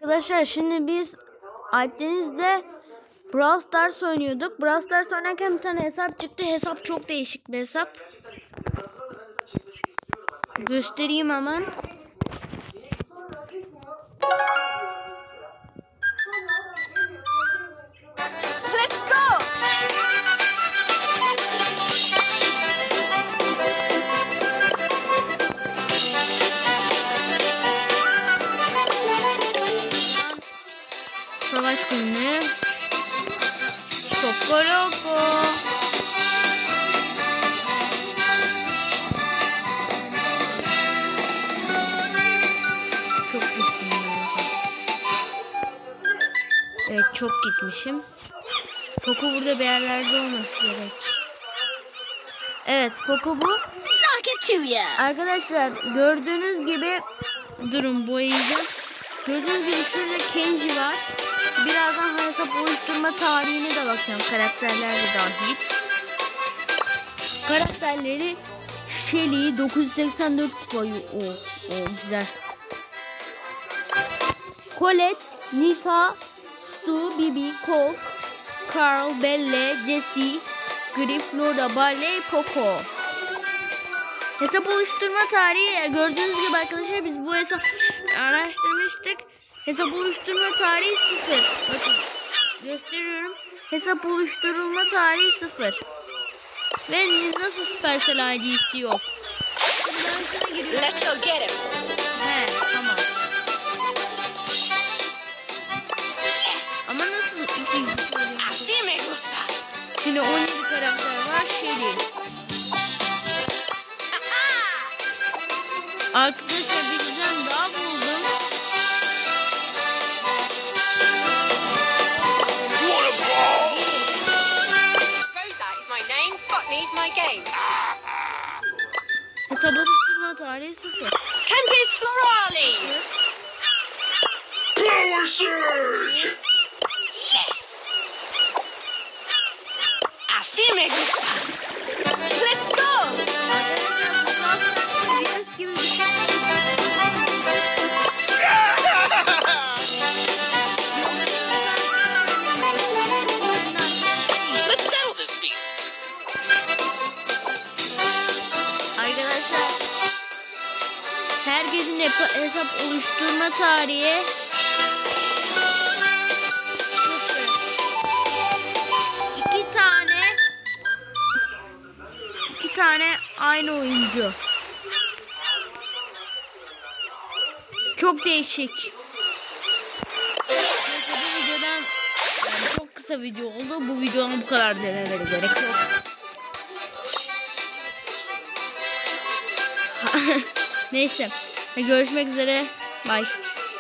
Arkadaşlar şimdi biz Alpdeniz'de Brawl Stars oynuyorduk. Brawl Stars oynarken bir tane hesap çıktı. Hesap çok değişik bir hesap. Göstereyim hemen. Let's go. Savaş günü. Şokoloko. Çok gittim. Evet, çok gitmişim. Poco burada bir yerlerde olması gerek. Evet, Poco bu. Arkadaşlar gördüğünüz gibi durun boyayacağım. Gördüğünüz gibi şurada Kenji var. Birazdan hesap oluşturma tarihine de bakacağım, karakterlerle dahil. Karakterleri Shelly 984 kupayı. O güzel. Colette, Nita, Stu, Bibi, Colt, Carl, Belle, Jessie, Griff, Lola, Barley, Poco. Hesap oluşturma tarihi gördüğünüz gibi arkadaşlar, biz bu hesap araştırmıştık. Hesap oluşturma tarihi 0. Bakın gösteriyorum. Hesap oluşturulma tarihi 0. Ve nasıl Supercell ID'si yok. Let's go get him. He, tamam. Ama nasıl Así me gusta. Şimdi 17 karakter var. Shelly. Arkadaşlar bir düzen daha buldum. Rosa is my name. Botany is my game. Hesap oluşturma tarihi 0. Tempest Florali. Power Surge! Yes. Así me gusta. Let's go. Arkadaşlar bu hafta virüs gibi bir şey. Let's settle this beef. Arkadaşlar herkesin hesap oluşturma tarihi 2 tane aynı oyuncu. Çok değişik. Neyse, bu videodan yani çok kısa video oldu. Bu videonun bu kadar denemeleri gerek yok. Neyse. Görüşmek üzere. Bye.